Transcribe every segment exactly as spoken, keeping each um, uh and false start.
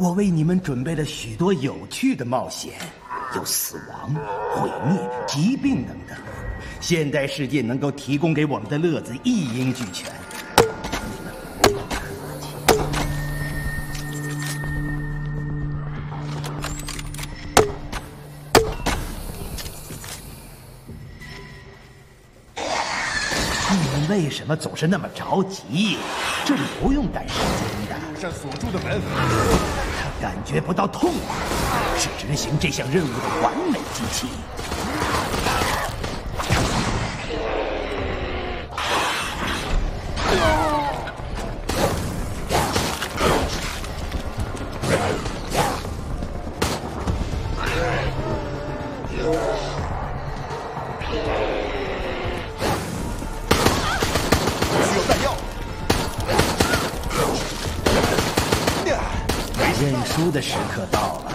我为你们准备了许多有趣的冒险，有死亡、毁灭、疾病等等。现代世界能够提供给我们的乐子一应俱全。你们不用客气。你们为什么总是那么着急？这里不用赶时间的。 上锁住的门。 他感觉不到痛苦，是执行这项任务的完美机器。认输的时刻到了。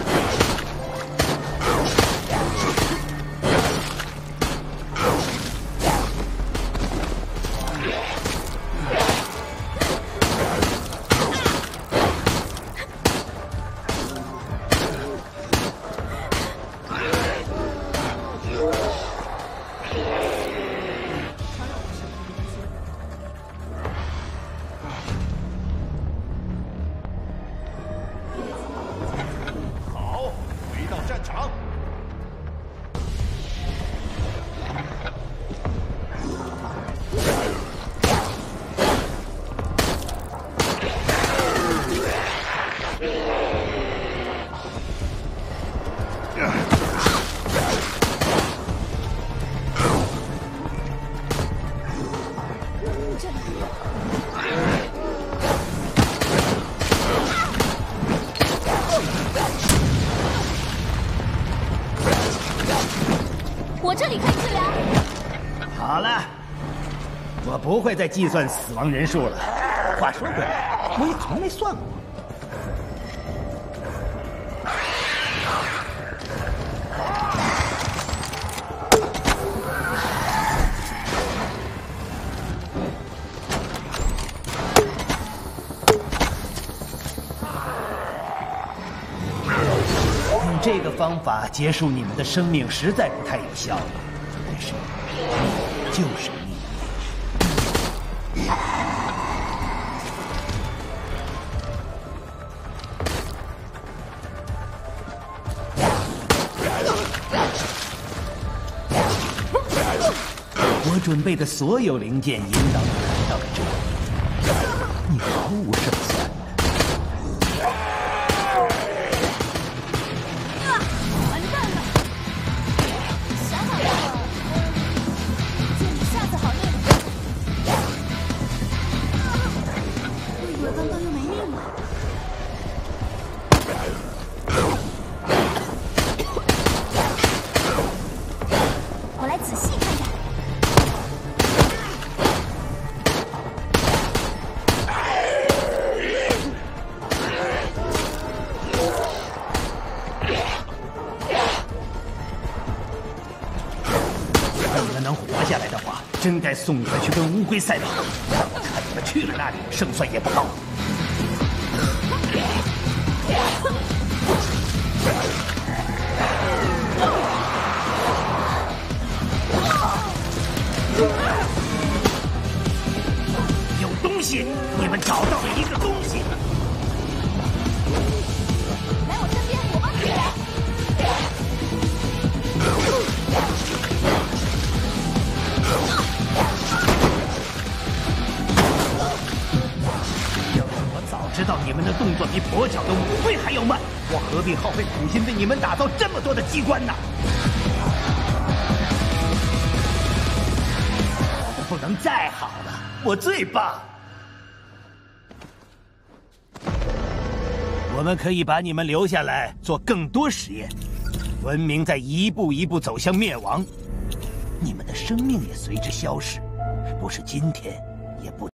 我这里可以治疗。 好了，我不会再计算死亡人数了。话说回来，我也从没算过。用这个方法结束你们的生命实在不太有效了，但是就是你。我准备的所有零件引导你来到了这里，你毫无胜算的。 完蛋了！想好了，建议下次好练。我以为刚刚又没命了。我来仔细看看。 你们能活下来的话，真该送你们去跟乌龟赛跑。但我看你们去了那里，胜算也不高。有东西，你们找到了一个东西。 来我身边，我帮你来。 要是我早知道你们的动作比跛脚的乌龟还要慢，我何必耗费苦心为你们打造这么多的机关呢？不能再好了，我最棒。我们可以把你们留下来做更多实验，文明在一步一步走向灭亡，你们的生命也随之消失，不是今天，也不。